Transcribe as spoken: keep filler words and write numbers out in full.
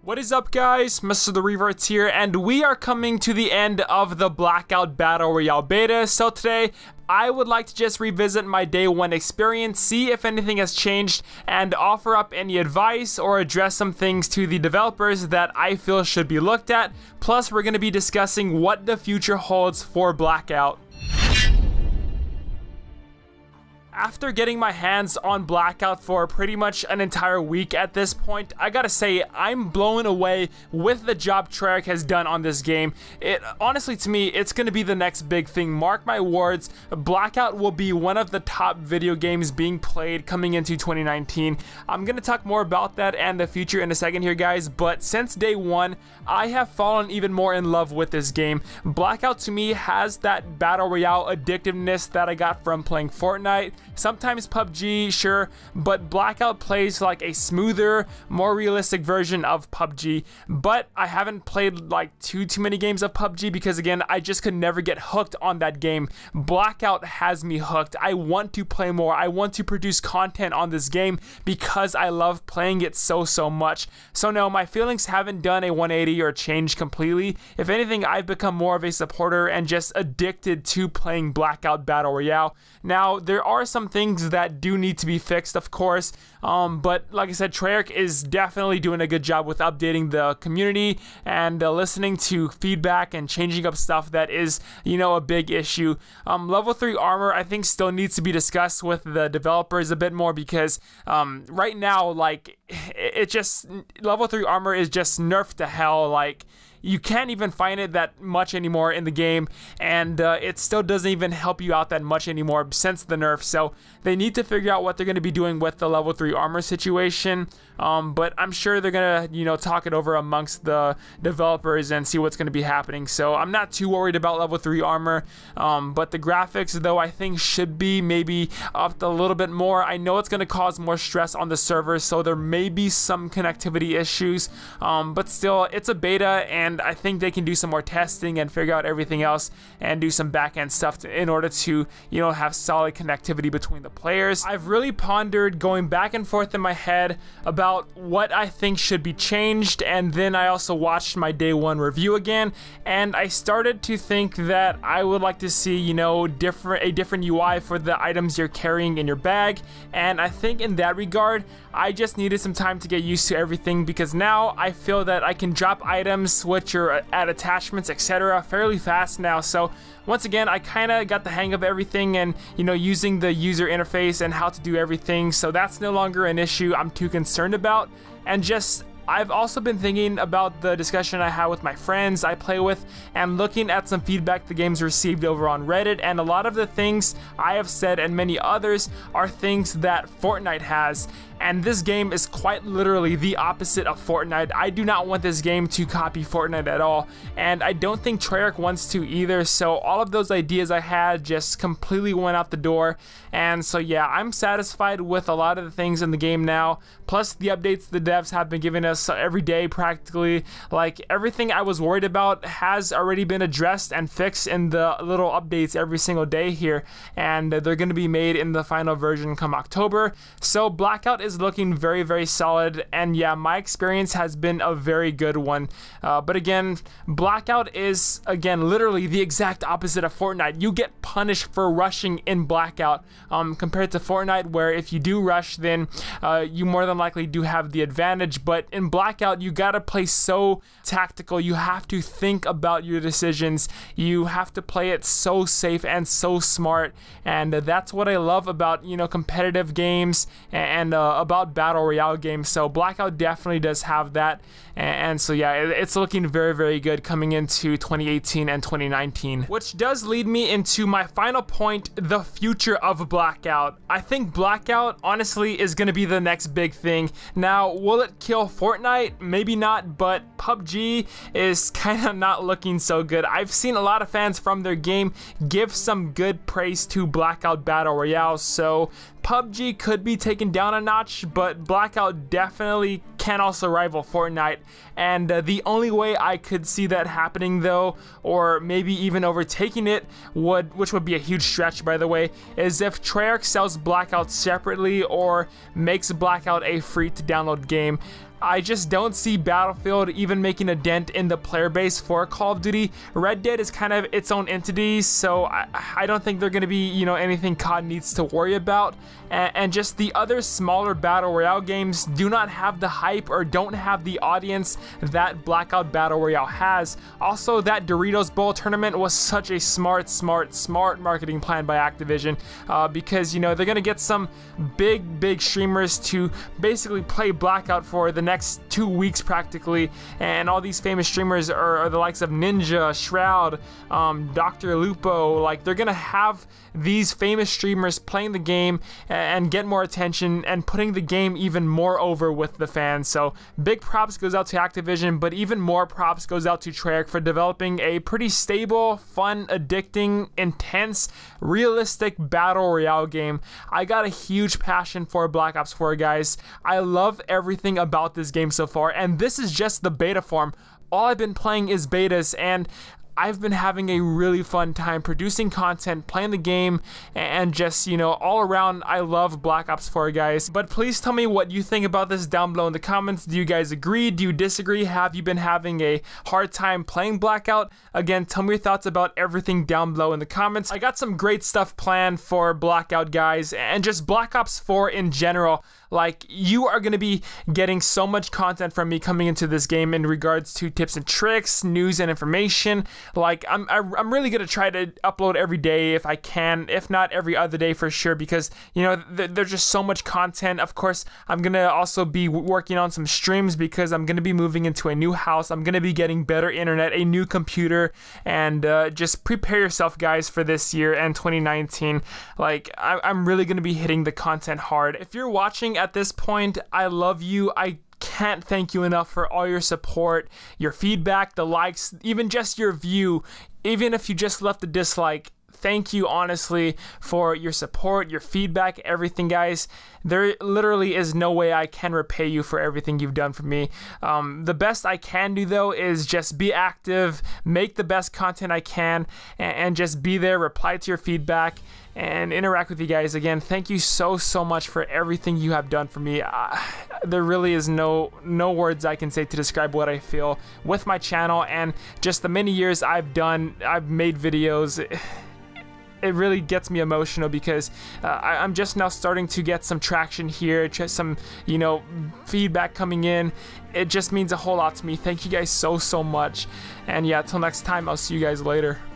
What is up, guys? Mister The Reverts here, and we are coming to the end of the Blackout Battle Royale beta. So today, I would like to just revisit my day one experience, see if anything has changed, and offer up any advice or address some things to the developers that I feel should be looked at. Plus, we're going to be discussing what the future holds for Blackout. After getting my hands on Blackout for pretty much an entire week at this point, I gotta say, I'm blown away with the job Treyarch has done on this game. It honestly, to me, it's gonna be the next big thing. Mark my words, Blackout will be one of the top video games being played coming into twenty nineteen. I'm gonna talk more about that and the future in a second here, guys, but since day one, I have fallen even more in love with this game. Blackout, to me, has that Battle Royale addictiveness that I got from playing Fortnite. Sometimes P U B G, sure, but Blackout plays like a smoother, more realistic version of P U B G. But I haven't played like too too many games of P U B G because, again, I just could never get hooked on that game. Blackout has me hooked. I want to play more. I want to produce content on this game because I love playing it so so much. So no, my feelings haven't done a one eighty or changed completely. If anything, I've become more of a supporter and just addicted to playing Blackout Battle Royale. Now, there are some things that do need to be fixed, of course, um, but like I said, Treyarch is definitely doing a good job with updating the community and uh, listening to feedback and changing up stuff that is, you know, a big issue. Um, level three armor, I think, still needs to be discussed with the developers a bit more because um, right now, like, it, it just, level three armor is just nerfed to hell. Like, you can't even find it that much anymore in the game, and uh, it still doesn't even help you out that much anymore since the nerf. So they need to figure out what they're going to be doing with the level three armor situation, um, but I'm sure they're going to, you know, talk it over amongst the developers and see what's going to be happening. So I'm not too worried about level three armor, um, but the graphics, though, I think should be maybe upped a little bit more. I know it's going to cause more stress on the server, so there may be some connectivity issues, um, but still, it's a beta, and And I think they can do some more testing and figure out everything else and do some back-end stuff to, in order to, you know, have solid connectivity between the players. I've really pondered going back and forth in my head about what I think should be changed, and then I also watched my day one review again, and I started to think that I would like to see, you know, different a different U I for the items you're carrying in your bag. And I think in that regard, I just needed some time to get used to everything, because now I feel that I can drop items which are at attachments, et cetera fairly fast now. So once again, I kind of got the hang of everything and, you know, using the user interface and how to do everything. So that's no longer an issue I'm too concerned about. And just, I've also been thinking about the discussion I had with my friends I play with and looking at some feedback the game's received over on Reddit, and a lot of the things I have said and many others are things that Fortnite has. And this game is quite literally the opposite of Fortnite. I do not want this game to copy Fortnite at all, and I don't think Treyarch wants to either. So all of those ideas I had just completely went out the door. And so yeah, I'm satisfied with a lot of the things in the game now, plus the updates the devs have been giving us every day practically. Like, everything I was worried about has already been addressed and fixed in the little updates every single day here, and they're going to be made in the final version come October. So Blackout is is looking very very solid, and yeah, my experience has been a very good one. Uh, but again, Blackout is again literally the exact opposite of Fortnite. You get punished for rushing in Blackout, um, compared to Fortnite, where if you do rush, then uh, you more than likely do have the advantage. But in Blackout, you gotta play so tactical. You have to think about your decisions. You have to play it so safe and so smart, and uh, that's what I love about, you know, competitive games and uh, about battle royale games. So Blackout definitely does have that, and, and so yeah, it, it's looking very very good coming into twenty eighteen and twenty nineteen, which does lead me into my final point: the future of Blackout. I think Blackout honestly is going to be the next big thing. Now, will it kill Fortnite? Maybe not, but P U B G is kind of not looking so good. I've seen a lot of fans from their game give some good praise to Blackout Battle Royale, so P U B G could be taken down a notch, but Blackout definitely can also rival Fortnite. And uh, the only way I could see that happening, though, or maybe even overtaking it, would, which would be a huge stretch by the way, is if Treyarch sells Blackout separately or makes Blackout a free to download game. I just don't see Battlefield even making a dent in the player base for Call of Duty. Red Dead is kind of its own entity, so I, I don't think they're going to be, you know, anything C O D needs to worry about. And, and just the other smaller Battle Royale games do not have the hype or don't have the audience that Blackout Battle Royale has. Also, that Doritos Bowl tournament was such a smart, smart, smart marketing plan by Activision, uh, because, you know, they're going to get some big, big streamers to basically play Blackout for the next two weeks practically, and all these famous streamers are, are the likes of Ninja, Shroud, um, Doctor Lupo. Like, they're gonna have these famous streamers playing the game and get more attention and putting the game even more over with the fans. So big props goes out to Activision, but even more props goes out to Treyarch for developing a pretty stable, fun, addicting, intense, realistic battle royale game. I got a huge passion for Black Ops four, guys. I love everything about this game so far, and this is just the beta form. All I've been playing is betas, and I've been having a really fun time producing content, playing the game, and just, you know, all around, I love Black Ops four, guys. But please tell me what you think about this down below in the comments. Do you guys agree? Do you disagree? Have you been having a hard time playing Blackout? Again, tell me your thoughts about everything down below in the comments. I got some great stuff planned for Blackout, guys, and just Black Ops four in general. Like, you are going to be getting so much content from me coming into this game in regards to tips and tricks, news and information. Like, I'm, I'm really going to try to upload every day if I can, if not every other day for sure, because, you know, th there's just so much content. Of course, I'm going to also be working on some streams because I'm going to be moving into a new house. I'm going to be getting better internet, a new computer, and uh, just prepare yourself, guys, for this year and twenty nineteen. Like, I I'm really going to be hitting the content hard. If you're watching at this point, I love you. I can't thank you enough for all your support, your feedback, the likes, even just your view. Even if you just left a dislike, thank you honestly for your support, your feedback, everything, guys. There literally is no way I can repay you for everything you've done for me. Um, the best I can do, though, is just be active, make the best content I can, and, and just be there, reply to your feedback, and interact with you guys. Again, thank you so, so much for everything you have done for me. Uh, there really is no, no words I can say to describe what I feel with my channel and just the many years I've done, I've made videos. It really gets me emotional because uh, I, I'm just now starting to get some traction here, just some, you know, feedback coming in. It just means a whole lot to me. Thank you guys so, so much. And yeah, till next time, I'll see you guys later.